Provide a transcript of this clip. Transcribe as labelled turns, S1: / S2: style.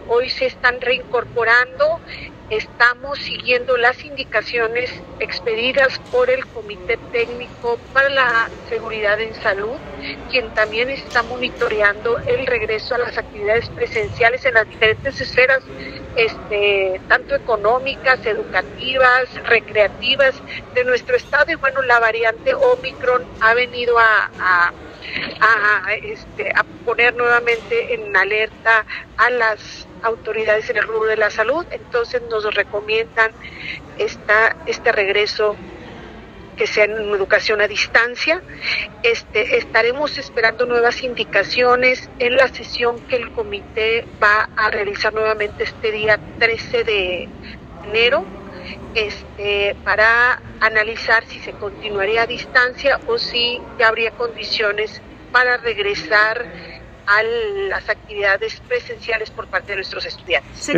S1: hoy se están reincorporando. Estamos siguiendo las indicaciones expedidas por el Comité Técnico para la Seguridad en Salud, quien también está monitoreando el regreso a las actividades presenciales en las diferentes esferas, tanto económicas, educativas, recreativas de nuestro estado. Y bueno, la variante Omicron ha venido a poner nuevamente en alerta a las autoridades en el rubro de la salud. Entonces nos recomiendan este regreso que sea en educación a distancia. Estaremos esperando nuevas indicaciones en la sesión que el comité va a realizar nuevamente este día 13 de enero, para analizar si se continuaría a distancia o si ya habría condiciones para regresar a las actividades presenciales por parte de nuestros estudiantes.